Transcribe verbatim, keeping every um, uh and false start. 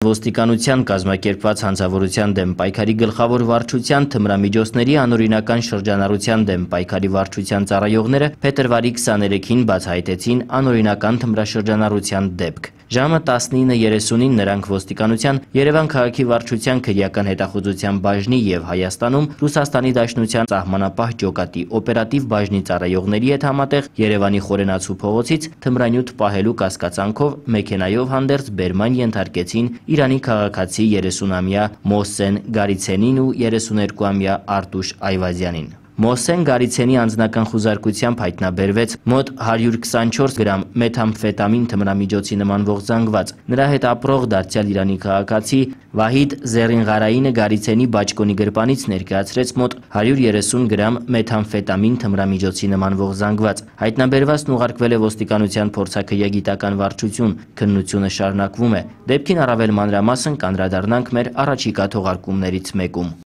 Ոստիկանության կազմակերպված հանցավորության դեմ պայքարի գլխավոր վարչության թմրամիջոցների անօրինական շրջանառության դեմ պայքարի վարչության ծառայողները փետրվարի քսաներեքին բացահայտեցին անօրինական թմրաշրջանառության դեպք։ Ժամը տասնինը երեսունին նրանք ոստիկանության, Երևան քաղաքի վարչության քրեական հետախուզության բաժնի և Հայաստանում Ռուսաստանի Դաշնության սահմանապահ ջոկատի օպերատիվ բաժնի ծառայողների հետ համատեղ Երևանի Խորենացու փողոցից թմրանյութ պահելու կասկածանքով մեքենայով հանդերձ բերման ենթարկեցին Իրանի քաղաքացի երեսունամյա Մոհսեն Գարիցենին ու երեսուներկուամյա Արտուշ Այվազյանին։ Մոհսեն Գարիցենի անձնական խուզարկությամբ հայտնաբերվեց մոտ հարյուր քսանչորս գրամ մեթամֆետամին թմրամիջոցի նմանվող զանգված։ Նրա հետ ապրող դարձյալ Իրանի քաղաքացի Վահիդ Զերինղարայինը Գարիցենի բաճկոնի գրպանից ներկայացրեց մոտ հարյուր երեսուն գրամ մեթամֆետամին թմրամիջոցի նմանվող զանգված։ Հայտնաբերվածն ուղարկվել է ոստիկանության փորձաքրեագիտական վարչություն, քննությունը շարունակվում է։ Դեպքին առավել մանրամասն կանդրադառնանք մեր առաջիկա թողարկումներից մեկում։